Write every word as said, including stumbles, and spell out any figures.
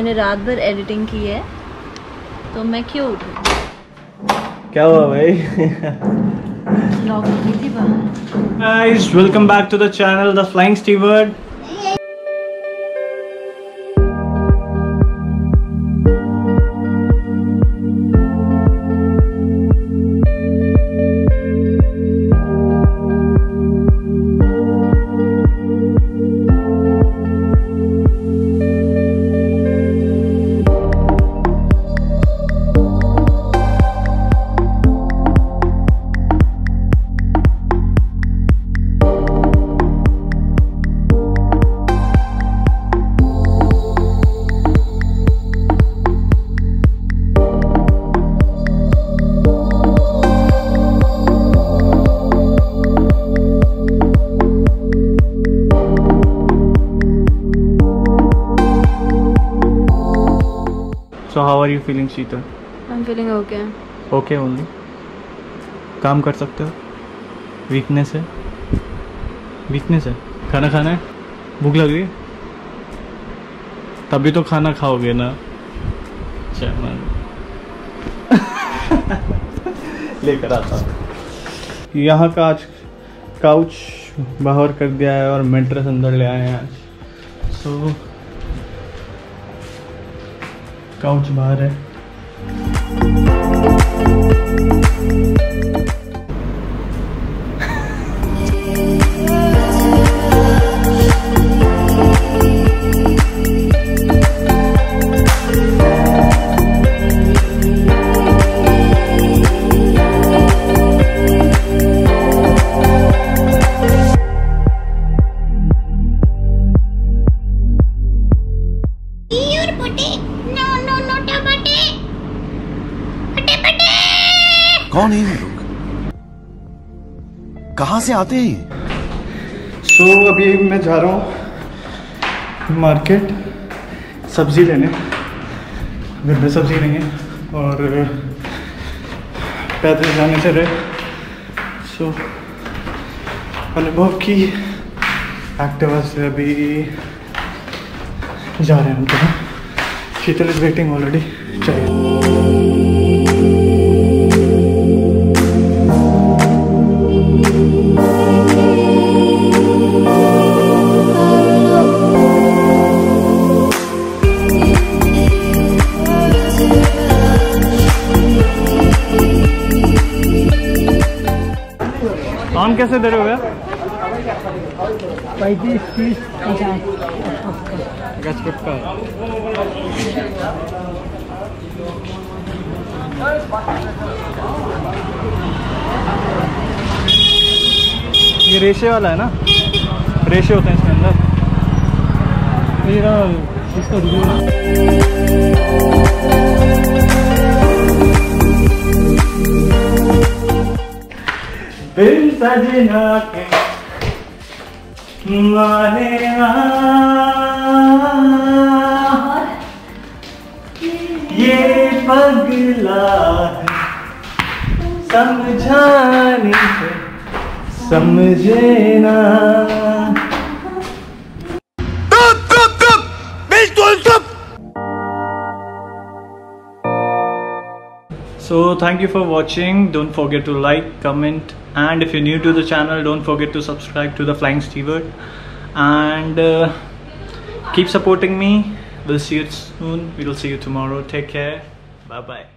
मैंने रात भर एडिटिंग की है तो मैं क्यों उठ रही? क्या हुआ भाई? लॉक की थी बाहर। Guys, welcome back to the channel The Flying.Steward. So how are you feeling, Sheetal? I'm feeling okay. Okay only. काम कर सकते हो? वीकनेस है? वीकनेस है? खाना खाना है? भूख लग रही है? तभी तो खाना खाओगे ना? चमन लेकर आता हूँ। यहाँ का आज काउच बाहर कर दिया है और मैट्रेस अंदर ले आए हैं आज। सो so, काउच बाहर है। कौन है ये लोग? कहाँ से आते हैं? सो so, अभी मैं जा रहा हूँ मार्केट सब्जी लेने। घर में सब्जी नहीं है और पैदल जाने से रहे। सो so, अनुभव की एक्टिवा से अभी जा रहे हैं हम तो। Sheetal is waiting already. चाहिए आम कैसे दे रहे हो यार? पैंतीस तीस पचास। गचपक्का। ये रेशे वाला है ना? रेशे होते हैं इसके अंदर। मेरा इसका बिन सजना के माने ये पगला है समझाने से समझे ना। So thank you for watching. Don't forget to like, comment, and if you're new to the channel, don't forget to subscribe to The Flying.Steward and uh, keep supporting me. We'll see you soon. We'll see you tomorrow. Take care. Bye bye.